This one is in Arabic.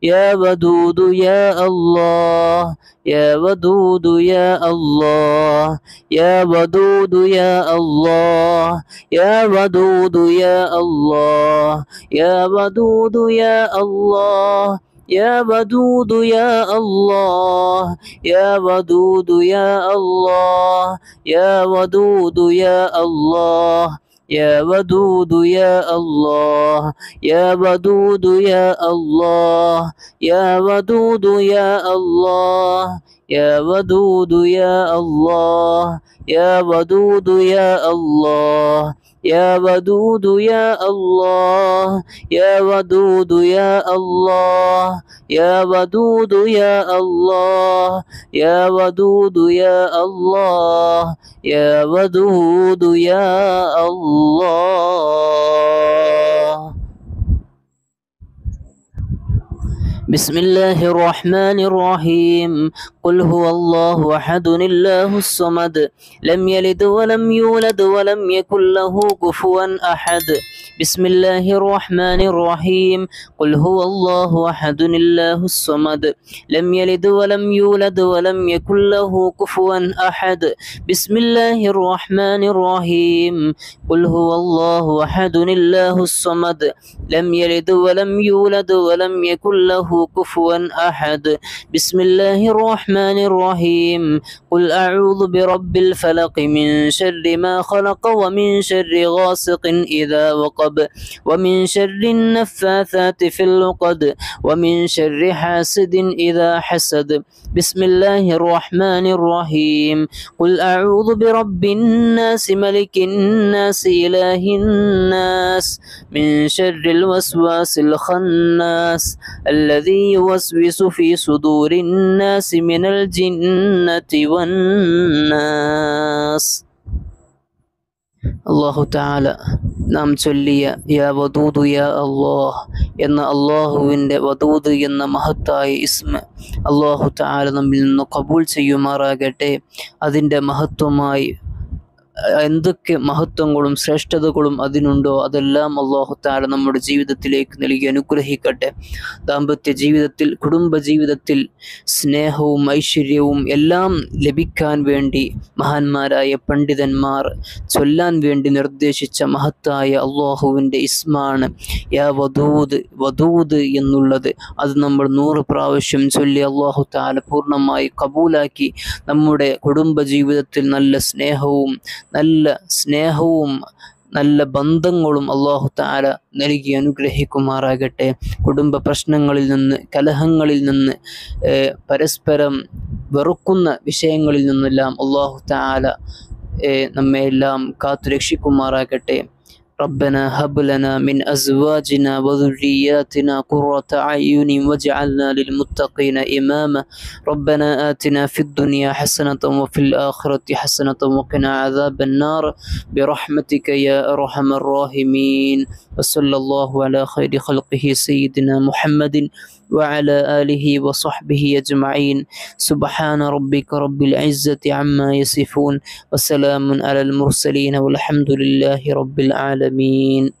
يا ودود يا الله يا ودود يا الله يا ودود يا الله يا ودود يا الله يا ودود يا الله يا ودود يا الله يا ودود يا الله يا ودود يا الله يا ودود يا الله يا ودود يا الله يا ودود يا الله يا ودود يا الله يا ودود يا الله يا ودود يا الله يا ودود يا الله يا ودود يا الله يا ودود يا الله يا ودود يا الله. بسم الله الرحمن الرحيم. قل هو الله أحد الله الصمد لم يلد ولم يولد ولم يكن له كفوا أحد. بسم الله الرحمن الرحيم. قل هو الله أحد الله الصمد لم يلد ولم يولد ولم يكن له كفوا أحد. بسم الله الرحمن الرحيم. قل هو الله أحد الله الصمد لم يلد ولم يولد ولم يكن له كفوا أحد. بسم الله الرحمن الرحيم. قل أعوذ برب الفلق من شر ما خلق ومن شر غاسق إذا وقب ومن شر النفاثات في العقد ومن شر حاسد إذا حسد. بسم الله الرحمن الرحيم. قل أعوذ برب الناس ملك الناس إله الناس من شر الوسواس الخناس الذي يوسوس في صدور الناس من الجنة والناس. അള്ളാഹു തആല നാം ചൊല്ലിയ യാ വദൂദ് യാ അല്ലാഹ് എന്ന അള്ളാഹുവിൻ്റെ വദൂദ് എന്ന മഹത്തായ ഇസ്മ അള്ളാഹു തആല നമ്മിൽ നിന്ന് ഖബൂൽ ചെയ്യുമാറാകട്ടെ. അതിൻ്റെ മഹത്വമായി എന്തൊക്കെ മഹത്വങ്ങളും ശ്രേഷ്ഠതകളും അതിനുണ്ടോ അതെല്ലാം അല്ലാഹു തആല നമ്മുടെ ജീവിതത്തിലേക്ക് നൽകി അനുഗ്രഹിക്കട്ടെ. ദാമ്പത്യ ജീവിതത്തിൽ, കുടുംബ ജീവിതത്തിൽ സ്നേഹവും ഐശ്വര്യവും എല്ലാം ലഭിക്കാൻ വേണ്ടി മഹാന്മാരായ പണ്ഡിതന്മാർ ചൊല്ലാൻ വേണ്ടി നിർദ്ദേശിച്ച മഹത്തായ അള്ളാഹുവിൻ്റെ ഇസ്മാണ് യാ വദൂദ്. വദൂദ് എന്നുള്ളത് അത് നമ്മൾ 100 പ്രാവശ്യം ചൊല്ലി അല്ലാഹു തആല പൂർണ്ണമായി കബൂലാക്കി നമ്മുടെ കുടുംബ ജീവിതത്തിൽ നല്ല സ്നേഹവും നല്ല ബന്ധങ്ങളും അല്ലാഹു തആല നൽകി അനുഗ്രഹിക്കുമാറാകട്ടെ. കുടുംബ പ്രശ്നങ്ങളിൽ നിന്ന്, കലഹങ്ങളിൽ നിന്ന്, പരസ്പരം വെറുക്കുന്ന വിഷയങ്ങളിൽ നിന്നെല്ലാം അല്ലാഹു തആല നമ്മെല്ലാം കാത്തുരക്ഷിക്കുമാറാകട്ടെ. ربنا هب لنا من أزواجنا وذرياتنا قرة أعين واجعلنا للمتقين إماما. ربنا آتنا في الدنيا حسنة وفي الآخرة حسنة وقنا عذاب النار برحمتك يا أرحم الراحمين. وصلى الله على خير خلقه سيدنا محمد وعلى آله وصحبه أجمعين. سبحان ربك رب العزة عما يصفون وسلام على المرسلين والحمد لله رب العالمين.